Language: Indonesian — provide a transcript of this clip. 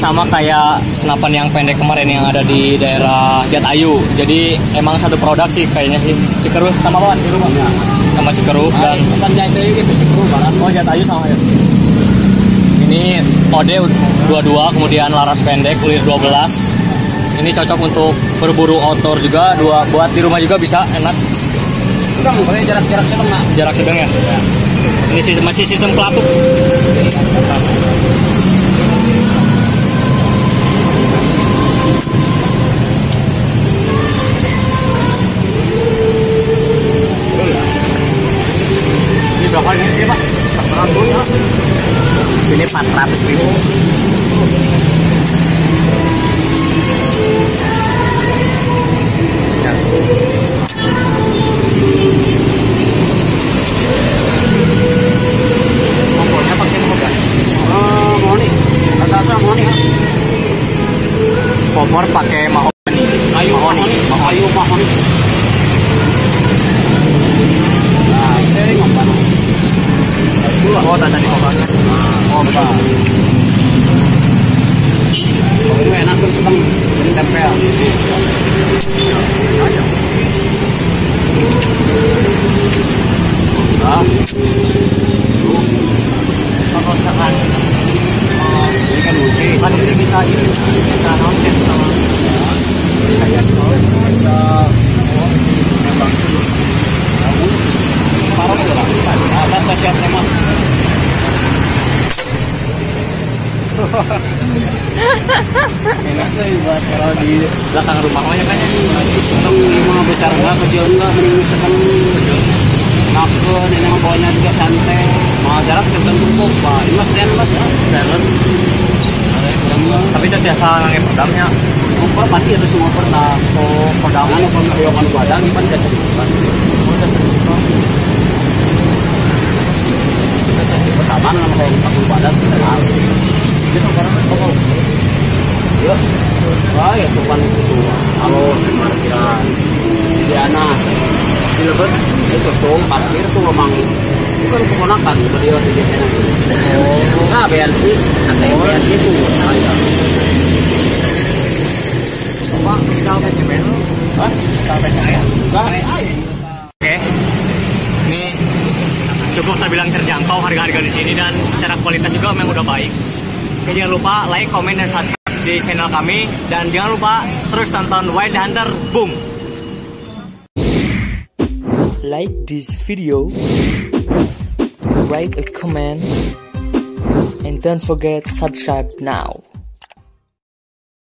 sama kayak senapan yang pendek kemarin yang ada di daerah Jatayu. Jadi emang satu produk sih kayaknya sih. Cikeruh sama apa? Sama Cikeruh dan bukan Jatayu gitu, Cikeruh malah. oh Jatayu sama ya. Ini Ode 22, kemudian laras pendek kulir 12. Ini cocok untuk berburu outdoor juga, buat di rumah juga bisa enak. Sedang, pokoknya jarak sedang nak. Jarak sedang ya. Ini masih sistem pelatuk. Ini berapa ini sih Pak? 400. Sini 400.000. Kompornya pakai apa? Mahoni. Rasa mahoni. Kompor pakai mahoni. Kayu mahoni. Nah, sering apa? Oh, tadi kompornya. Oh, betul. Oh, ini enak tuh sedang jadi tempel. Kalau misalkan Ini kan lucu. kan ini bisa nonton sama Bisa memang parah itu lah. Ada kasihan emang. enak tuh buat kalau di belakang rumahnya kan ya. Sedang lima besar enggak, kecil enggak, mending sedang makan. Ini mah bawanya juga santai. Mau jarak tertentu kok, Pak. Ini mas stainless ya. Stainless. Tapi itu biasa ngangin pedangnya. Apa pasti ada semua pernah. Oh, pedang. Anu pengayokan badan ini kan biasa dibuat. Pertama nama kayak pakai badan kita tahu. Itu karena apa? Ya, wah ya tuh kan itu. Kalau parkiran di anak di Lebet itu tuh parkir tuh memang bukan keponakan beliau di sana. Oh, nah BNP, nanti BNP itu. Pak, kalau PCPN lu? Hah? Kalau PCPN? Oke. Ini cukup terbilang terjangkau harga-harga di sini dan secara kualitas juga memang udah baik. Oke, jangan lupa like, komen, dan subscribe di channel kami. Dan jangan lupa terus tonton Wild Hunter Boom. Like this video, write a comment, and don't forget subscribe now.